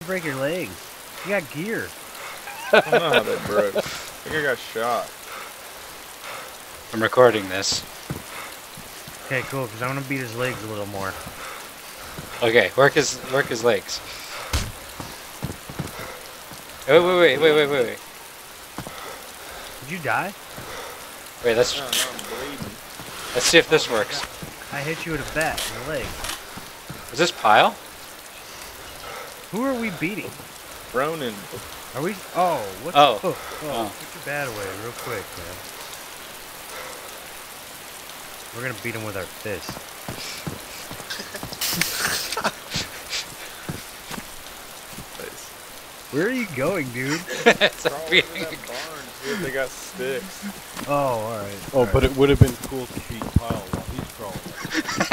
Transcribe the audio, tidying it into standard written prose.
break your legs. You got gear. I don't know how they broke. I think I got shot. I'm recording this. Okay, cool, because I want to beat his legs a little more. Okay, work his legs. Oh, wait. Did you die? Wait, let's No, I'm bleeding. let's see if this works. I hit you with a bat in the leg. Is this Pile? Who are we beating? Ronin. Are we? Oh, what? Oh. Oh, Oh. put your bat away real quick, man. We're gonna beat him with our fist. Nice. Where are you going, dude? It's Crawl like into beating that barn, see if they got sticks. Oh, alright. Oh, but it would have been cool to beat Kyle while he's crawling.